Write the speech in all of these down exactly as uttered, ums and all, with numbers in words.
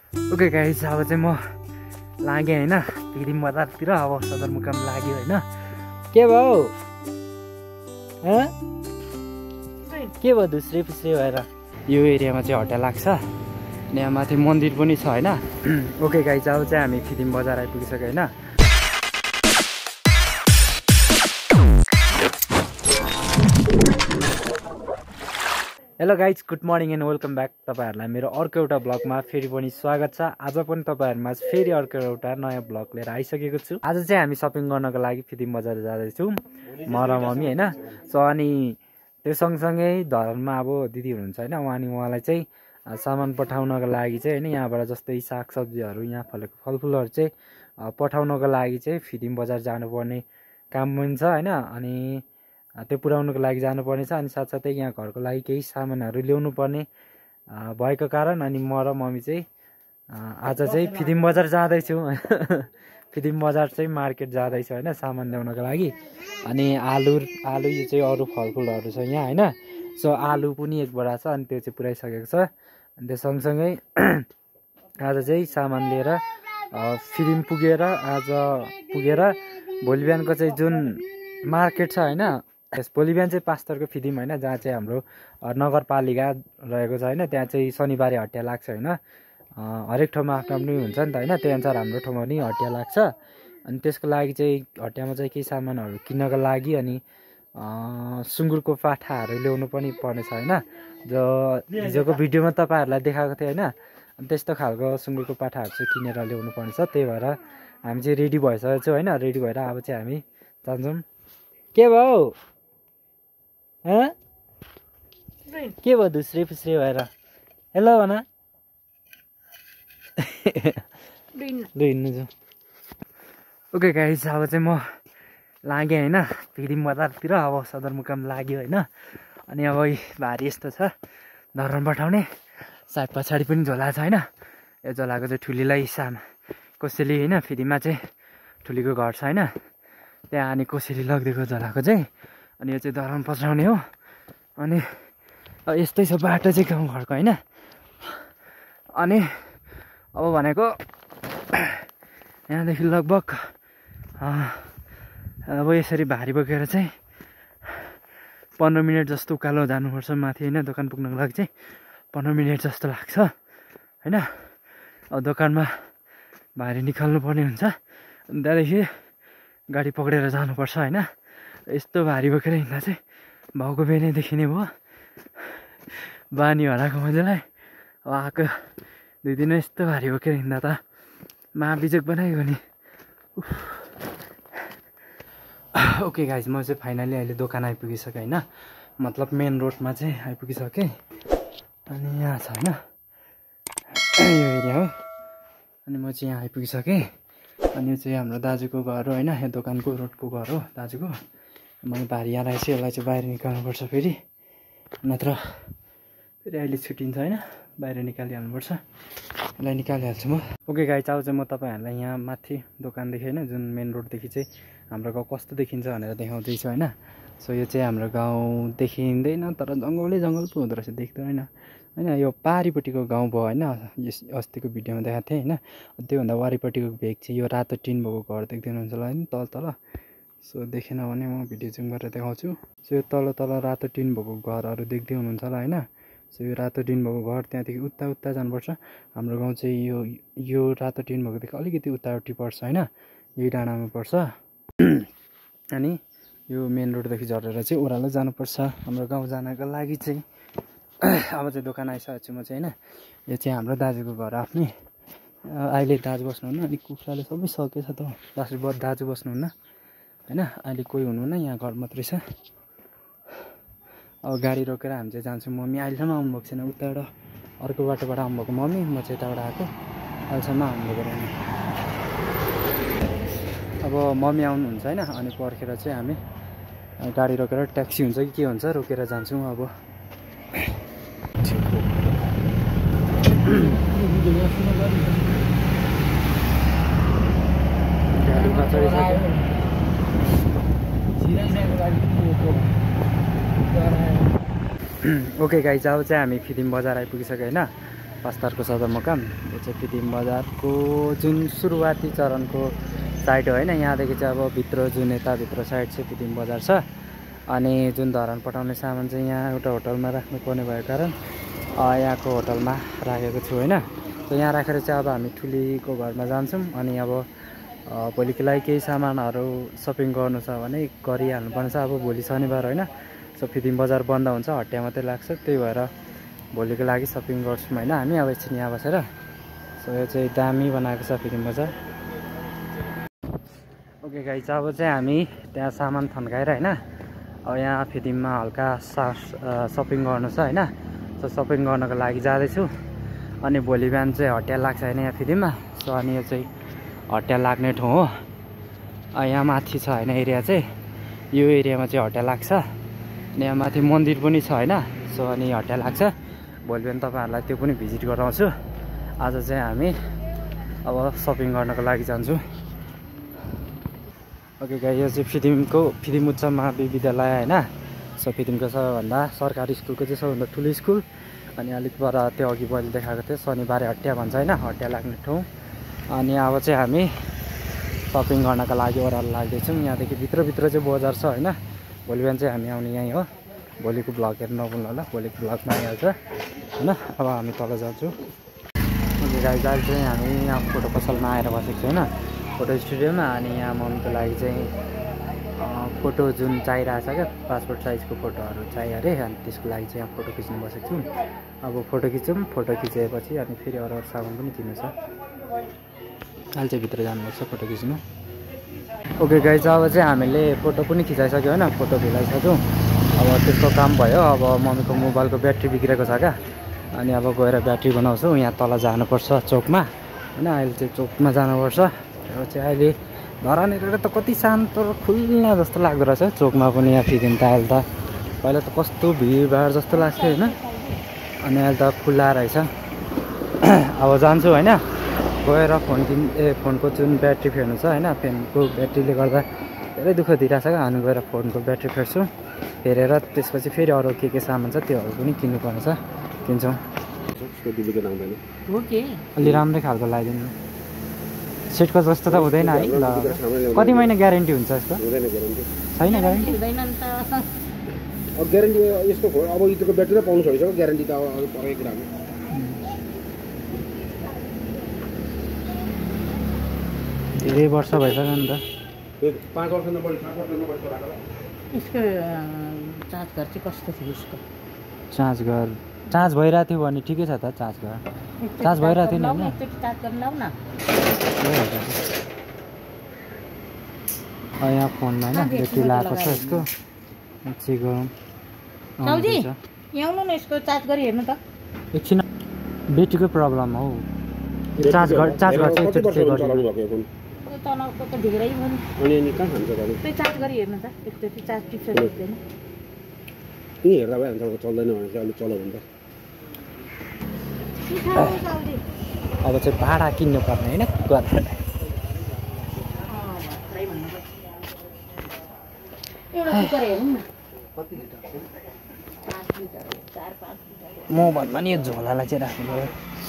Okay guys, अब चाहिँ म लागेँ होइन फिदिम बजारतिर। अब सदरमुकाम लाग्यो होइन। के भयो के भयो धुस्रे पुस्रे भएर? यो एरियामा चाहिँ हट्टा लाग्छ। अनि यहाँ माथि मन्दिर पनि छ होइन। ओके गाइस, अब चाहिँ हामी फिदिम बजार आइपुगिसक्यो होइन। Hello guys, good morning and welcome back. तपाईँहरूलाई मेरो अर्को एउटा ब्लगमा फेरि पनि स्वागत छ। आज पनि तपाईँहरूमा फेरि अर्को एउटा नयाँ ब्लग लिएर आइसकेको छु। आज चाहिँ हामी सपिङ गर्नको लागि फिदिम बजार जाँदैछौँ, म र मम्मी होइन। सो अनि त्यो सँगसँगै धरमा अब दिदी हुनुहुन्छ होइन, उहाँ अनि उहाँलाई चाहिँ सामान पठाउनको लागि चाहिँ होइन, यहाँबाट जस्तै सागसब्जीहरू यहाँ फलेको फलफुलहरू चाहिँ पठाउनको लागि चाहिँ फिदिम बजार जानुपर्ने काम पनि छ होइन। अनि त्यो पुर्याउनुको लागि जानुपर्ने छ। अनि साथसाथै यहाँ घरको लागि केही सामानहरू ल्याउनु पर्ने भएको कारण अनि म र मम्मी चाहिँ आज चाहिँ फिदिम बजार जाँदैछौँ। फिदिम बजार चाहिँ मार्केट जाँदैछ होइन सामान ल्याउनको लागि। अनि आलु आलु यो चाहिँ अरू फलफुलहरू छ यहाँ होइन। सो आलु पनि एक बोरा छ, अनि त्यो चाहिँ पुऱ्याइसकेको छ। अनि त्यो सँगसँगै आज चाहिँ सामान लिएर फिदिम पुगेर आज पुगेर भोलि बिहानको चाहिँ जुन मार्केट छ होइन, यस भोलि बिहान चाहिँ पास्टरको फिदिम होइन, जहाँ चाहिँ हाम्रो नगरपालिका रहेको छ होइन। त्यहाँ चाहिँ शनिबारे हटिया लाग्छ होइन। हरेक ठाउँमा आफ्नो आफ्नो हुन्छ नि त होइन, त्यही अनुसार हाम्रो ठाउँमा पनि हटिया लाग्छ। अनि त्यसको लागि चाहिँ हटियामा चाहिँ केही सामानहरू किन्नको लागि अनि सुँगुरको पाठाहरू ल्याउनु पनि पर्नेछ होइन। जो हिजोको भिडियोमा तपाईँहरूलाई देखाएको थियो होइन, अनि त्यस्तो खालको सुँगुरको पाठाहरू चाहिँ किनेर ल्याउनु पर्नेछ। त्यही भएर हामी चाहिँ रेडी भइसकेको छौँ होइन। रेडी भएर अब चाहिँ हामी जान्छौँ। के भयो के भयो धुस्रे पुस्रे भएर? हेलो भन। हिँड्नु जाउँ। ओके गाइस, अब चाहिँ म लागेँ होइन फिदिम बजारतिर। अब सदरमुकाम लाग्यो होइन। अनि अब भारी यस्तो छ धरन पठाउने। सायद पछाडि पनि झोला छ होइन। यो झोलाको चाहिँ ठुलीलाई सामा कोसेली होइन, फिदिममा चाहिँ ठुलीको घर छ होइन, त्यहाँ अनि कोसेली लगिदिएको झोलाको चाहिँ। अनि यो चाहिँ धरन पछाउने हो। अनि यस्तै छ बाटो चाहिँ गाउँघरको होइन। अनि अब भनेको यहाँदेखि लगभग अब यसरी भारी बोकेर चाहिँ पन्ध्र मिनट जस्तो उकालो जानुपर्छ माथि होइन। दोकान पुग्नको लागि चाहिँ पन्ध्र मिनट जस्तो लाग्छ होइन। अब दोकानमा भारी निकाल्नु पर्ने हुन्छ, अनि त्यहाँदेखि गाडी पक्रेर जानुपर्छ होइन। यस्तो भारी बोकेर हिँड्दा चाहिँ भाउको बेनी देखिने भयो। बानी हराएको मजालाई अब आएको दुई दिन यस्तो भारी बोकेर हिँड्दा त महाबिजोक बनायो नि। ओके गाइज, म चाहिँ फाइनली अहिले दोकान आइपुगिसकेँ होइन। मतलब मेन रोडमा चाहिँ आइपुगिसकेँ। अनि यहाँ छ होइन यो एरिया हो। अनि म चाहिँ यहाँ आइपुगिसकेँ। अनि यो चाहिँ हाम्रो दाजुको घर हो होइन। यो दोकानको रोडको घर हो दाजुको। मैले भारी यहाँ रहेछ, यसलाई चाहिँ बाहिर निकाल्नुपर्छ फेरि, नत्र फेरि अहिले छुट्टिन्छ होइन। बाहिर निकालिहाल्नुपर्छ, यसलाई निकालिहाल्छु म। ओके गाइस, अब चाहिँ म तपाईँहरूलाई यहाँ माथि दोकानदेखि होइन जुन मेन रोडदेखि चाहिँ हाम्रो गाउँ कस्तो देखिन्छ भनेर देखाउँदैछु होइन। सो यो चाहिँ हाम्रो गाउँ देखिँदैन, तर जङ्गलै जङ्गल पो हुँदो रहेछ, देख्दैन होइन। यो पारिपट्टिको गाउँ भयो होइन, यस अस्तिको भिडियोमा देखाएको थिएँ होइन। त्योभन्दा वारिपट्टिको भेग चाहिँ यो रातो टिन भएको घर देख्दिनुहुन्छ होला नि तल तल। सो देखेन भने म भिडियो जुम गरेर देखाउँछु। सो यो तल तल रातो टिन भएको घरहरू देख्दै हुनुहुन्छ होला होइन। सो यो रातो टिन भएको घर त्यहाँदेखि उता उता जानुपर्छ। हाम्रो गाउँ चाहिँ यो यो रातो टिन भएकोदेखि अलिकति उतापट्टि पर्छ होइन, यही डाँडामा पर्छ। अनि यो मेन रोडदेखि झरेर चाहिँ ओह्रालो जानुपर्छ हाम्रो गाउँ जानको लागि चाहिँ। अब चाहिँ दोकान आइसकेको छु म चाहिँ होइन। यो चाहिँ हाम्रो दाजुको घर आफ्नै। अहिले दाजु बस्नुहुन्न, अनि कुखुराले सबै सकेछ त दाजु दाजु बस्नुहुन्न होइन। अहिले कोही हुनुहुन्न, यहाँ घर मात्रै छ। अब गाडी रोकेर हामी चाहिँ जान्छौँ। मम्मी अहिलेसम्म आउनुभएको छैन, उताबाट अर्को बाटोबाट आउनुभएको मम्मी, म चाहिँ यताबाट आएको, अहिलेसम्म आउनुभएको रहेन। अब मम्मी आउनुहुन्छ होइन, अनि पर्खेर चाहिँ हामी गाडी रोकेर ट्याक्सी हुन्छ कि के हुन्छ रोकेर जान्छौँ। अब गाडीमा चढिसक्यो। ओके गाइज, अब चाहिँ हामी फिदिम बजार आइपुगिसक्यो होइन। पास्तारको सदरमुकाम। यो चाहिँ फिदिम बजारको जुन सुरुवाती चरणको साइड हो होइन। यहाँदेखि चाहिँ अब भित्र जुन यताभित्र साइड चाहिँ फिदिम बजार छ। अनि जुन धरान पठाउने सामान चाहिँ यहाँ एउटा होटलमा राख्नुपर्ने भएको कारण यहाँको होटलमा राखेको छु होइन। त यहाँ राखेर चाहिँ अब हामी ठुलीको घरमा जान्छौँ। अनि अब भोलिको लागि केही सामानहरू सपिङ गर्नु छ भने गरिहाल्नुपर्ने छ। अब भोलि शनिबार होइन, सो फिदिम बजार बन्द हुन्छ, हट्या मात्रै लाग्छ। त्यही भएर भोलिको लागि सपिङ गर्छौँ होइन हामी अब एकछिन यहाँ बसेर। सो यो चाहिँ दामी बनाएको छ फिदिम बजार। ओके गाइस, अब चाहिँ हामी त्यहाँ सामान थन्काएर होइन अब यहाँ फिदिममा हल्का सा सपिङ गर्नु छ होइन। सो सपिङ गर्नको लागि जाँदैछु। अनि भोलि बिहान चाहिँ हट्या लाग्छ होइन यहाँ फिदिममा। सो अनि यो चाहिँ हट्या लाग्ने ठाउँ हो। यहाँ माथि छ होइन एरिया चाहिँ, यो एरियामा चाहिँ हट्या लाग्छ। अनि यहाँ माथि मन्दिर पनि छ होइन। सो अनि हट्या लाग्छ। भोलि बिहान तपाईँहरूलाई त्यो पनि भिजिट गराउँछु। आज चाहिँ हामी अब सपिङ गर्नको लागि जान्छु। ओके गाइस, यो चाहिँ फिदिमको फिदिम उच्च महाविद्यालय होइन। सो फिदिमको सबैभन्दा सरकारी स्कुलको चाहिँ सबैभन्दा ठुलो स्कुल। अनि अलिक पर त्यो अघि मैले देखाएको थिएँ शनिबारे हट्या भन्छ होइन, हट्या लाग्ने ठाउँ। अनि अब चाहिँ हामी सपिङ गर्नको लागि ओह्रालो लाग्दैछौँ। यहाँदेखि भित्रभित्र चाहिँ बजार छ होइन। भोलि बिहान चाहिँ हामी आउने यहीँ हो। भोलिको भ्लग हेर्नु नभुल्नु होला, भोलिको भ्लगमा आइहाल्छ होइन। अब हामी तल जान्छौँ। ओके गाइस, अहिले चाहिँ हामी यहाँ फोटो पसलमा आएर बसेको छु होइन, फोटो स्टुडियोमा। अनि यहाँ मम्मीको लागि चाहिँ फोटो जुन चाहिरहेको छ क्या, पासपोर्ट साइजको फोटोहरू चाहियो अरे। अनि त्यसको लागि चाहिँ यहाँ फोटो खिच्नु बसेको छु। अब फोटो खिचौँ, फोटो खिचेपछि अनि फेरि अरू अरू सामान पनि किन्नु छ। अहिले चाहिँ भित्र जानुपर्छ फोटो खिच्नु। ओके गाइस, अब चाहिँ हामीले फोटो पनि खिचाइसक्यो होइन, फोटो खिचाइसक्यौँ। अब त्यसको काम भयो। अब मम्मीको मोबाइलको ब्याट्री बिग्रेको छ क्या। अनि अब गएर ब्याट्री बनाउँछौँ। यहाँ तल जानुपर्छ चोकमा होइन। अहिले चाहिँ चोकमा जानुपर्छ। अब चाहिँ अहिले धरान हेरेर त कति शान्त र खुल्ला जस्तो लाग्दो रहेछ चोकमा पनि। यहाँ फिदिम त अहिले त पहिला त कस्तो भिडभाड जस्तो लाग्थ्यो होइन। अनि अहिले त खुल्ला रहेछ। अब जान्छु होइन, गएर फोन किन् ए फोनको जुन ब्याट्री फेर्नु छ होइन, फेनको ब्याट्रीले गर्दा धेरै दुःख दिइरहेछ क्या। अनि गएर फोनको ब्याट्री फेर्छु, फेरेर त्यसपछि फेरि अरू के के सामान छ त्योहरू पनि किन्नुपर्ने छ, किन्छौँ। अलि राम्रै खालको लगाइदिनु। सेटको जस्तो त हुँदैन है ल। कति महिना ग्यारेन्टी हुन्छ यसको? छैन ग्यारेन्टी? ग्यारेन्टी यस्तो अब यतिको ब्याट्री त पाउनु छोडिसक्यो, ग्यारेन्टी त अब परेको कुरा हो। धेरै वर्ष भइसक्यो नि त। पाँच वर्ष नबढी पाँच वर्ष नबढी राखेर यसको चार्ज घर चाहिँ कस्तो थियो यसको? चार्ज घर चार्ज भइरहेको थियो भने ठिकै छ त। चार्ज घर चार्ज भइरहेको थियो नि होइन। चार्ज गर्न लाऊ न। यहाँ फोनमा होइन ब्याट्री लगाएको छ यसको, चेक गरौँ। साउजी यहाँ न यसको चार्ज गरी हेर्नु त एकछिन। ब्याट्रीको प्रब्लम हो। चार्ज घर चार्ज घर चाहिँ एकचोटि चेक गर्नु। तनाउको त धेरै भयो नि। अनि अनि कहाँ खान्छ त? त्यही चार्ज गरी हेर्नु त एकचोटि। चार्ज टिप्छ टिप्दैन नि हेर्दा भइहाल्छ। चल्दैन भने चाहिँ अलिक चल्यो भने त। अब चाहिँ भाडा किन्नु पर्ने होइन गरेर। एउटा कुकर हेरौँ न। म भन्दा नि यो झोलालाई चाहिँ राख्नु पऱ्यो।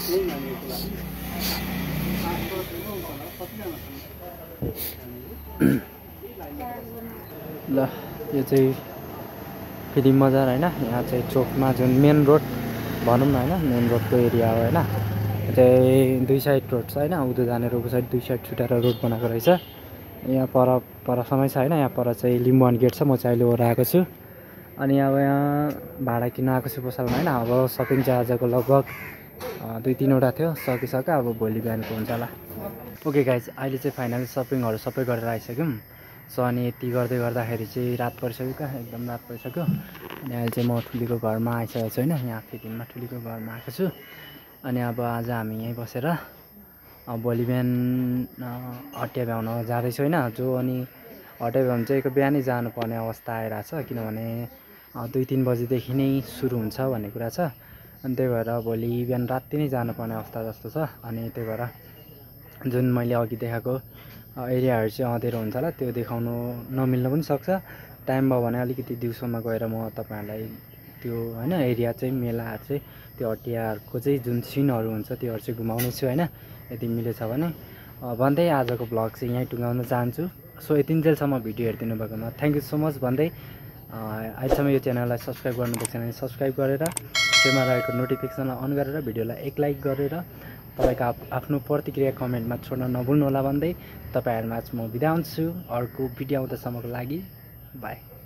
ल यो चाहिँ फिदिम बजार होइन। यहाँ चाहिँ चोकमा जुन मेन रोड भनौँ न होइन, मेन रोडको एरिया हो होइन। चाहिँ दुई साइड रोड छ होइन, उँधो जाने रोडको साइड दुई साइड छुट्याएर रोड बनाएको रहेछ। यहाँ पर परसम्मै छ होइन। यहाँ पर चाहिँ लिम्बुवान गेट छ, म चाहिँ अहिले ओर आएको छु। अनि अब यहाँ भाडा किन्न आएको छु पसलमा होइन। अब सपिङ चाहिँ आजको लगभग दुई तिनवटा थियो, सकिसक्यो। अब भोलि बिहानको हुन्छ होला। ओके गाइज, अहिले चाहिँ फाइनली सपिङहरू सबै गरेर आइसक्यौँ। सो अनि यति गर्दै गर्दाखेरि चाहिँ रात परिसक्यो क्या, एकदम रात परिसक्यो। अनि अहिले चाहिँ म ठुलीको घरमा आइसकेको छु होइन। यहाँ फिदिममा ठुलीको घरमा आएको छु। अनि अब आज हामी यहीँ बसेर भोलि बिहान हट्या भ्याउन जाँदैछु होइन। जो अनि हट्या भ्याउनु चाहिँ एक बिहानै जानुपर्ने अवस्था आइरहेछ, किनभने दुई तिन बजीदेखि नै सुरु हुन्छ भन्ने कुरा छ। अनि त्यही भएर भोलि बिहान राति नै जानुपर्ने अवस्था जस्तो छ। अनि त्यही भएर जुन मैले अघि देखाएको एरियाहरू चाहिँ अँधेरो हुन्छ होला, त्यो देखाउनु नमिल्न पनि सक्छ। टाइम भयो भने अलिकति दिउँसोमा गएर म तपाईँहरूलाई त्यो होइन एरिया चाहिँ मेलाहरू चाहिँ त्यो हटियाहरूको चाहिँ जुन सिनहरू हुन्छ त्योहरू चाहिँ घुमाउने छु होइन यदि मिलेछ भने भन्दै आजको भ्लग चाहिँ यहीँ टुङ्गाउन चाहन्छु। सो यतिन्जेलसम्म भिडियो हेरिदिनु भएकोमा थ्याङ्क यू सो मच भन्दै अहिलेसम्म यो च्यानललाई सब्सक्राइब गर्नुभएको छैन भने सब्सक्राइब गरेर छेउमा रहेको नोटिफिकेसनलाई अन गरेर भिडियोलाई एक लाइक गरेर तपाईँको आफ्नो प्रतिक्रिया कमेन्टमा छोड्न नभुल्नुहोला भन्दै तपाईँहरूमा म बिदा हुन्छु। अर्को भिडियो आउँदासम्मको लागि बाई।